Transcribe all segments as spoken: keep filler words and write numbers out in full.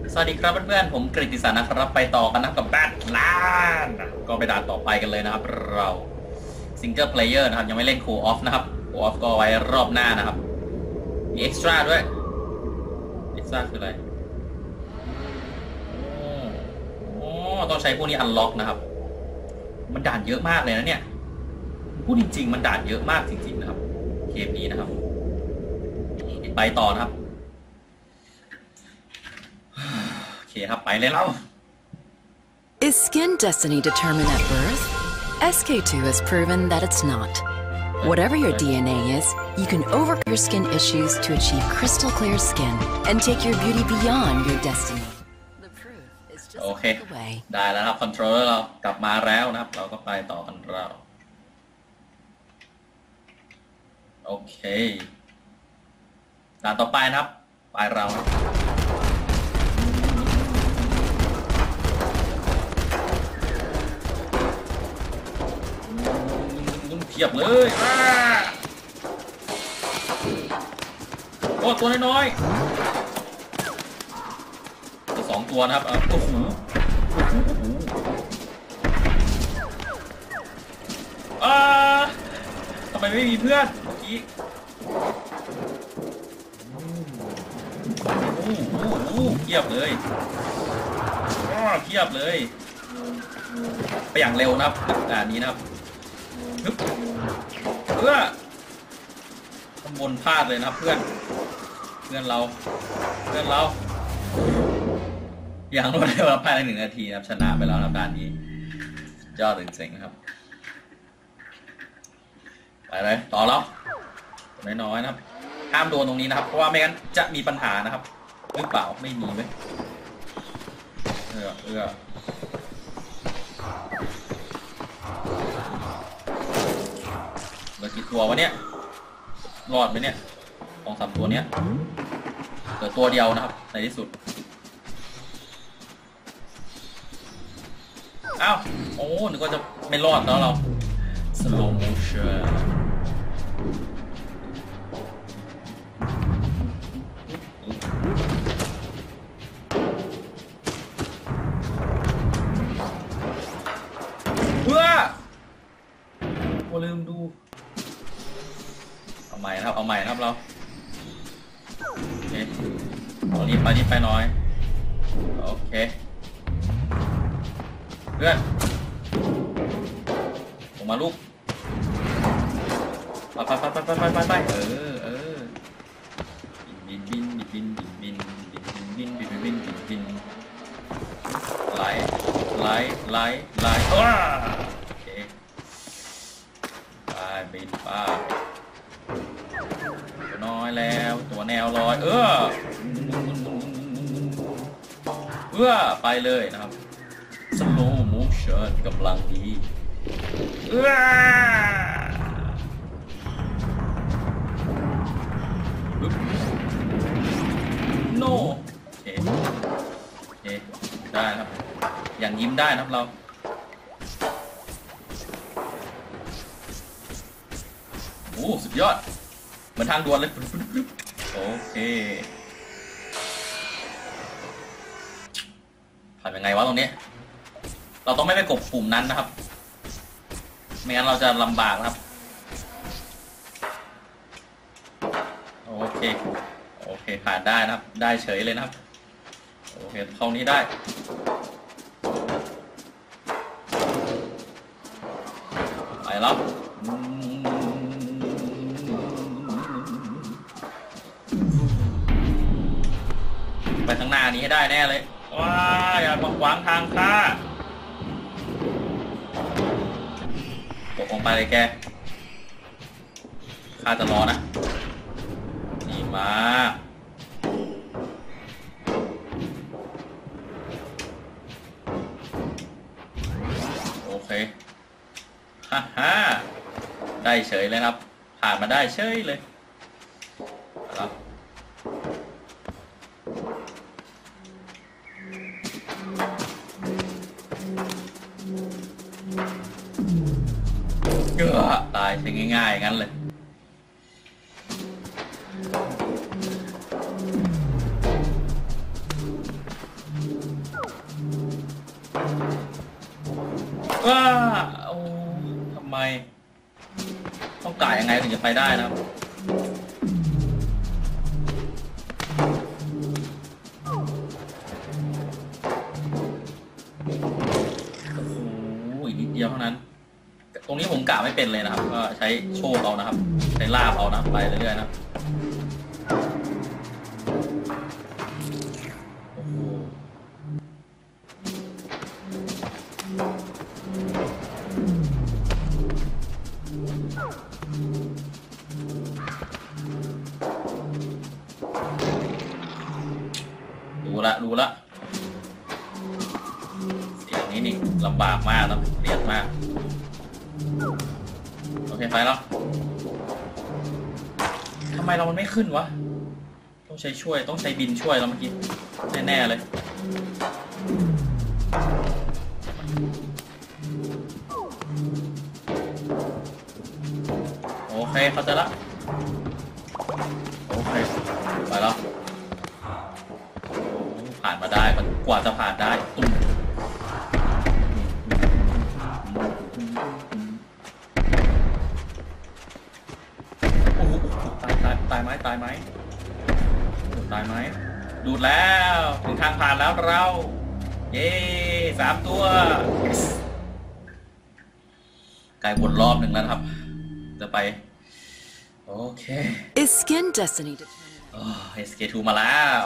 สวัสดีครับเพื่อนๆผมกฤติศักดิ์นะครับไปต่อกันนะกับแบทล้านก็ไปด่านต่อไปกันเลยนะครับเราซิงเกิลเพลเยอร์นะครับยังไม่เล่นคูออฟนะครับคูออฟก็ไว้รอบหน้านะครับมีเอ็กซ์ตร้าด้วยเอ็กซ์ตร้าคืออะไรโอ้ต้องใช้พวกนี้อันล็อกนะครับมันด่านเยอะมากเลยนะเนี่ยพูดจริงๆมันด่านเยอะมากจริงๆนะครับเกมนี้นะครับไปต่อนะครับโอเคครับไปเลยเรา Is skin destiny determined at birth? S K two has proven that it's not. Whatever your D N A is, you can overcome your skin issues to achieve crystal clear skin and take your beauty beyond your destiny. The proof is just a click away. ได้แล้วครับคอนโทรลเลอร์เรากลับมาแล้วนะครับเราก็ไปต่อกันเราโอเคด่านต่อไปนะครับไปเราเทียบเลยโอ้ตัวน้อยๆตัวสองตัวนะครับโอ้โหโอ้โหโอ้โหอ่าทำไมไม่มีเพื่อนเมื่อกี้โอ้โหเทียบเลยเทียบเลยไปอย่างเร็วนะครับด่านนี้นะครับฮึบเพื่อข้างบนพลาดเลยนะครับเพื่อนเพื่อนเราเพื่อนเราอย่างรวดเร็วภายในหนึ่งนาทีนะครับชนะไปแล้วนะด่านนี้ยอดจริงๆนะครับไปเลยต่อแล้วน้อยๆนะครับห้ามโดนตรงนี้นะครับเพราะว่าไม่งั้นจะมีปัญหานะครับหรือเปล่าไม่มีไหมเออเออเหลือกี่ตัววะเนี่ยรอดไหมเนี่ยสองสามตัวเนี้ยเหลือตัวเดียวนะครับในที่สุดอ้าวโอ้นึกว่าจะไม่รอดแล้วเรา slow motion เพื่อโอ้ลืมดูเอาใหม่นะครับเอาใหม่นะครับเราโอเคเอานี้ไปนี้ไปน้อยโอเคเพื่อนผมมาลูกไปไปไปไปไปไปไปเออเออบินบินบินบินบินบินบินบินบินบินบินไหลไหลไหลไหลว้าโอเคไปบินไปตัวน้อยแล้วตัวแนวลอยเออเพื่อไปเลยนะครับสโลว์โมชั่นกำลังดีเออโนโอเคโอเคได้ครับอย่างยิ้มได้นะครับเราโอ้สุดยอดเหมือนทางด่วนเลยโอเคผ่านยังไงวะตรงนี้เราต้องไม่ไปกดปุ่มนั้นนะครับไม่งั้นเราจะลำบากนะครับโอเคโอเคผ่านได้นะครับได้เฉยเลยนะครับโอเคเข้านี้ได้ไปแล้วไปข้างหน้านี้ให้ได้แน่เลยว้าอย่ามาขวางทางข้าตกลงไปเลยแกข้าจะรอนะดีมากโอเคฮ่าฮ่าได้เฉยเลยครับผ่านมาได้เฉยเลยครับเออตายใช่ง่ายๆงั้นเลย โว้าโอ้ทำไมต้องก่ายยังไงถึงจะไปได้นะครับโอ้โหอีกนิดเดียวเท่านั้นตรงนี้ผมกะไม่เป็นเลยนะครับก็ใช้โชคเอานะครับใช้ลาบเอานะไปเรื่อยๆนะโอ้โหรู้ละรู้ละเสียงนี้นี่ลำบากมากนะเรียดมากโอเคไปแล้วทำไมเรามันไม่ขึ้นวะต้องใช้ช่วยต้องใช้บินช่วยเราเมื่อกี้แน่ๆเลยโอเคเข้าใจละโอเคไปแล้วผ่านมาได้กว่าจะผ่านได้ตุ้มตายไหมตายไหมตายไหมดูดแล้วถึงทางผ่านแล้วเราเย้สามตัวไกลวนรอบหนึ่งแล้วครับจะไปโอเค Is skin destiny determined? โอ้ เอส เค ทู มาแล้ว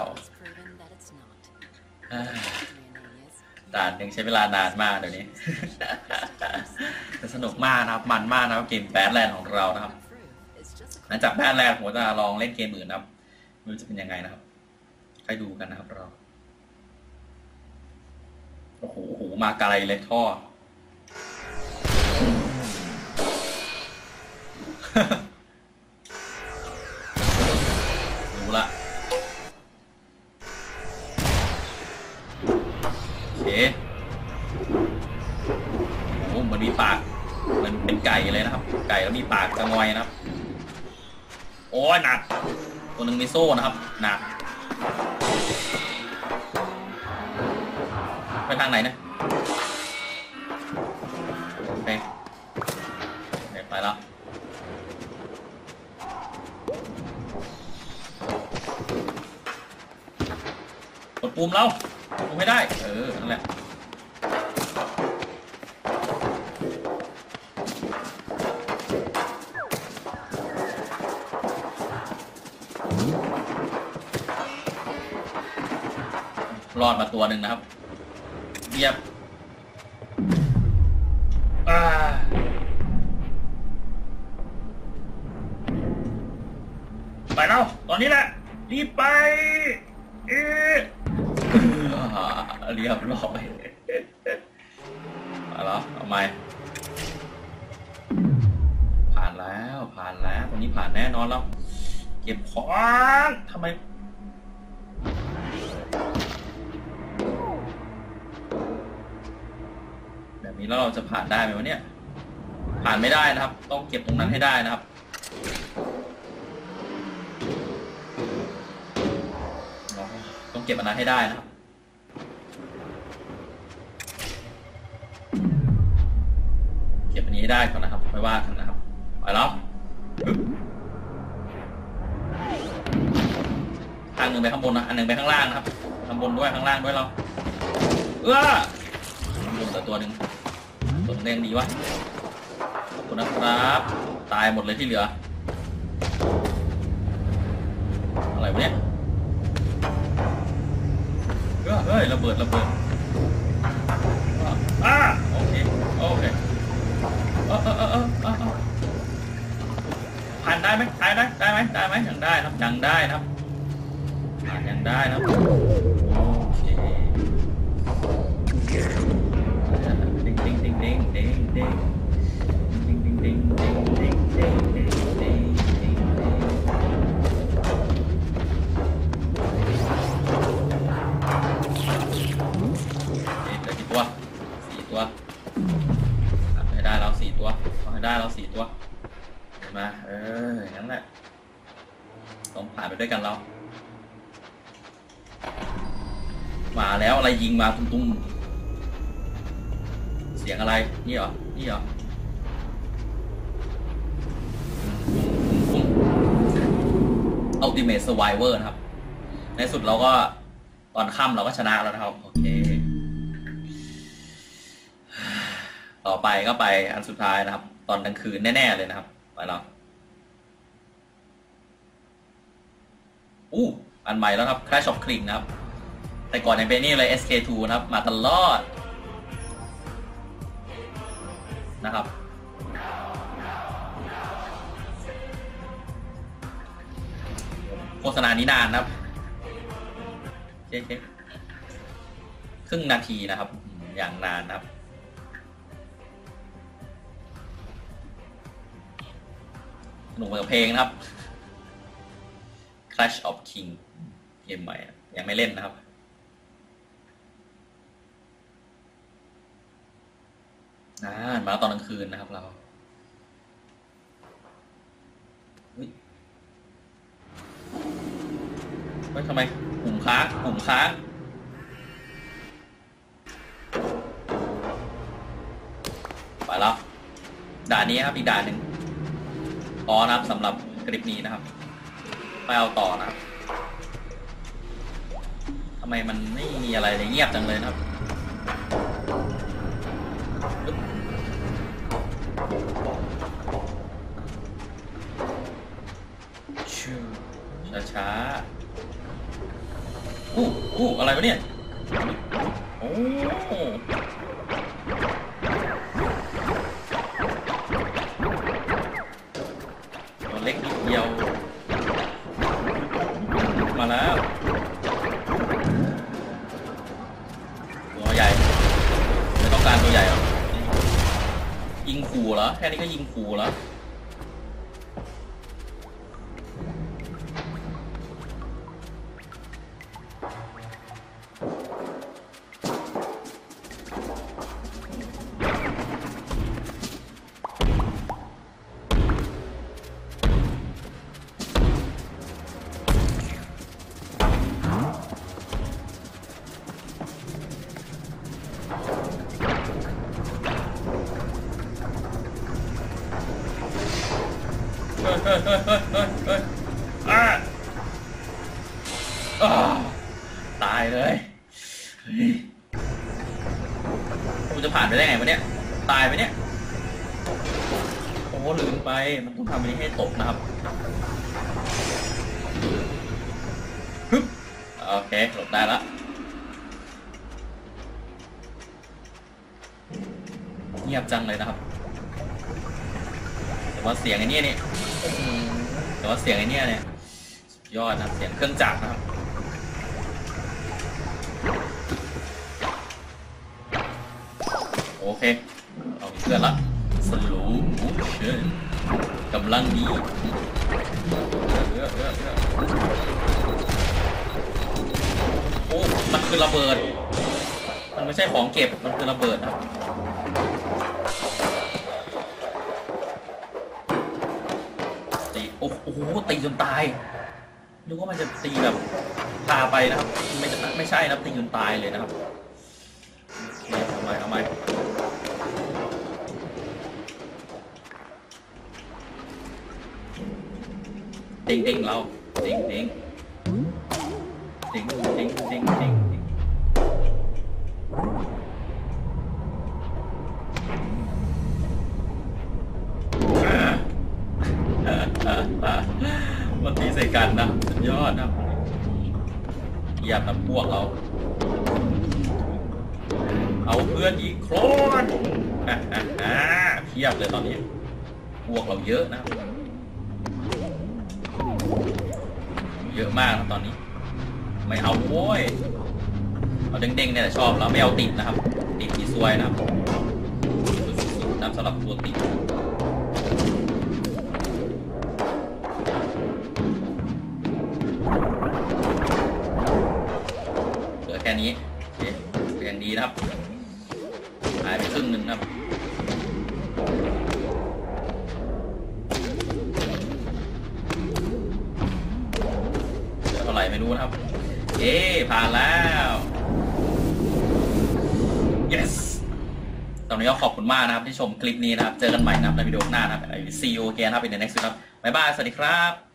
ด่านยังใช้เวลานานมากเดี๋ยวนี้สนุกมากนะครับมันมากนะครับเกมแบดแลนด์ของเรานะครับหลังจากแบดแลนด์ผมจะลองเล่นเกมอื่นนะครับไม่รู้จะเป็นยังไงนะครับใครดูกันนะครับเราโอ้โหโอ้โหมาไกลเลยท่อรู้ละโอเคโอ้มันมีปากมันเป็นไก่เลยนะครับไก่แล้วมีปากจะงอยนะครับโอ้ยหนักตัวหนึ่งมีโซ่นะครับหนักไปทางไหนนะโอเคไปแล้วกดปุ่มเราปุ่มไม่ได้เออนั่นแหละรอดมาตัวหนึ่งนะครับเยียบไปแล้วตอนนี้แหละรีบไปเอ๊ะเรียบร้อยมาแล้วเอาไหมผ่านแล้วผ่านแล้วตรงนี้ผ่านแน่นอนแล้วเก็บของทำไมแบบนี้แล้วเราจะผ่านได้ไหมวะเนี่ยผ่านไม่ได้นะครับต้องเก็บตรงนั้นให้ได้นะครับต้องเก็บอันนั้นให้ได้นะครับเก็บอันนี้ให้ได้ก่อนนะครับไม่ว่ากันนะครับไปแล้วทางหนึ่งไปข้างบนนะอันหนึ่งไปข้างล่างนะครับข้างบนด้วยข้างล่างด้วยเราเออลงแต่ตัวหนึ่งตัวแดงดีวะขอบคุณนะครับตายหมดเลยที่เหลืออะไรวะเนี่ยเฮ้ยระเบิดระเบิดอ่าโอเคโอเคเออเออเออเออเออผ่านได้ไหมได้ไหมได้ไหมได้ไหมยังได้ครับยังได้ครับผ่านยังได้ครับโอเคดิ้งดิ้งดิ้งดิ้งดิ้งดิ้งดิ้งดิ้งดิ้งดิ้งดิ้งดิ้งดิ้งดิ้งตัวสี่ตัวทำให้ได้เราสี่ตัวทำให้ได้เราสี่ตัวมาเอออย่างนั้นแหละต้องผ่านไปด้วยกันเรามาแล้วอะไรยิงมาตุ้มๆเสียงอะไรนี่เหรอนี่เหรอUltimate Survivor นะครับในสุดเราก็ตอนค่ำเราก็ชนะแล้วนะครับโอเคต่อไปก็ไปอันสุดท้ายนะครับตอนกลางคืนแน่ๆเลยนะครับไปแล้วอู้อันใหม่แล้วครับ Clash of King นะครับแต่ก่อนยังเป็นนี่เลย เอส เค ทู นะครับมาตลอดนะครับโฆษณานี้นานนะครับเช็คครึ่งนาทีนะครับอย่างนานนะครับหนุ่มกับเพลงนะครับ Clash of King เกมใหม่ยังไม่เล่นนะครับอ่ามาตอนกลางคืนนะครับเราเฮ้ยเฮ้ยทำไมปุ่มค้างปุ่มค้างไปแล้วด่านนี้ครับอีกด่านหนึ่งพอนะครับสำหรับคลิปนี้นะครับไปเอาต่อนะครับทำไมมันไม่มีอะไรเลยเงียบจังเลยนะครับช้าช้าอู้อู้อะไรวะเนี่ยโอ้ตัวเล็กนิดเดียวมาแล้วตัวใหญ่ไม่ต้องการตัวใหญ่หรอยิงขู่เหรอแค่นี้ก็ยิงขู่แล้วเฮ้ยเฮ้ยเฮ้ยเฮ้ยเฮ้ยเฮ้ยอ่ะตายเลยกูจะผ่านไปได้ไงวะเนี่ยตายไปเนี่ยโอ้ลืมไปมันต้องทำอันนี้ให้ตกนะครับฮึบโอเคหลบได้แล้วเงียบจังเลยนะครับแต่ว่าเสียงไอ้นี่นี่แต่ว่าเสียงไอ้นี่เนี่ยยอดนะเสียงเครื่องจักรนะครับโอเคเอาเพื่อนละสลูมูเชนกำลังดีเรื่อยเรื่อยเรื่อยโอ้มันคือระเบิดมันไม่ใช่ของเก็บมันคือระเบิดครับตีโอ้โหตีจนตายนึกว่ามันจะตีแบบพาไปนะครับไม่ไม่ใช่นะตีจนตายเลยนะครับทำไมทำไมเด้งเด้งเราเด้งเด้งเด้งเด้งเด้งเด้งมันตีใส่กันนะสุดยอดนะเหยียบน้ำพวกเราเอาเพื่อนอีกโครนเพียบเลยตอนนี้พวกเราเยอะนะเยอะมากนะตอนนี้ไม่เอาโว้ยเอาเด้งๆเนี่ยชอบแล้วไม่เอาติดนะครับติดที่ซวยนะครับสุดๆนะสำหรับตัวติดเหลือแค่นี้โอเคอย่างดีนะครับหายไปครึ่งหนึ่งครับเหลือเท่าไหร่ไม่รู้นะครับเย้ผ่านแล้ว yes สอนนี้ก็ขอบคุณมากนะครับที่ชมคลิปนี้นะครับเจอกันใหม่นะครับในวิดีโอหน้านะครับ see you again นะครับ in the next video ครับบ๊ายบายสวัสดีครับ